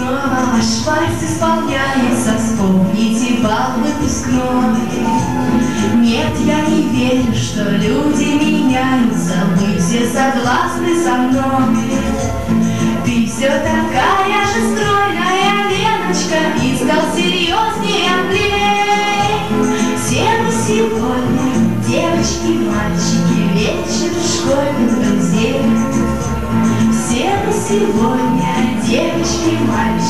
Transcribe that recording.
снова ваш вальс исполняется, вспомните бал выпускной. Нет, я не верю, что люди меняются, вы все согласны со мной. Ты все такая же стройная, Леночка, искал серьезнее Андрей. Все мы сегодня, девочки, мальчики, вечер школьных друзей. Все мы сегодня, девочки, мальчики,